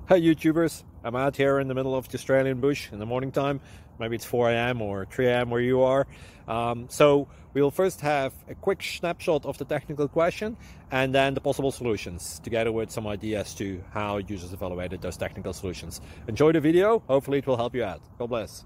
Hey YouTubers, I'm out here in the middle of the Australian bush in the morning time. Maybe it's 4 a.m. or 3 a.m. where you are. So we'll first have a quick snapshot of the technical question and then the possible solutions, together with some ideas to how users evaluated those technical solutions. Enjoy the video, hopefully it will help you out. God bless.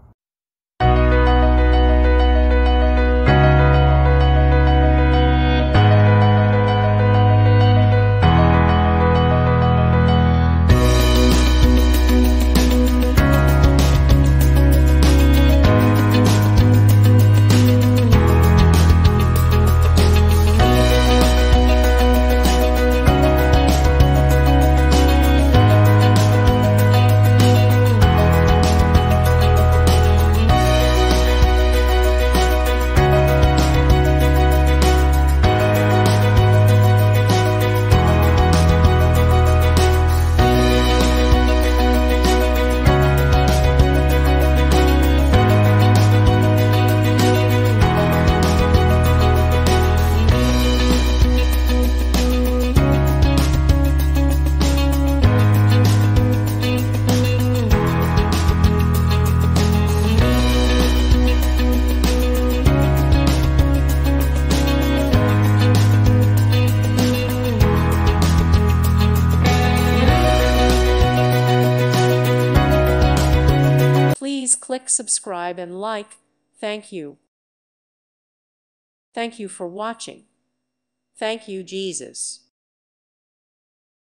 Please click subscribe and like. Thank you. Thank you for watching. Thank you, Jesus.